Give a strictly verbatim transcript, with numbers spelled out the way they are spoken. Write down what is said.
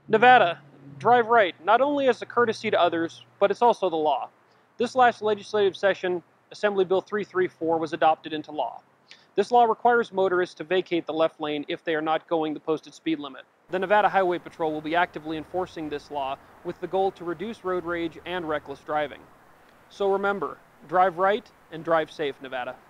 Nevada, drive right, not only as a courtesy to others, but it's also the law. This last legislative session, Assembly Bill three thirty-four was adopted into law. This law requires motorists to vacate the left lane if they are not going the posted speed limit. The Nevada Highway Patrol will be actively enforcing this law with the goal to reduce road rage and reckless driving. So remember, drive right and drive safe, Nevada.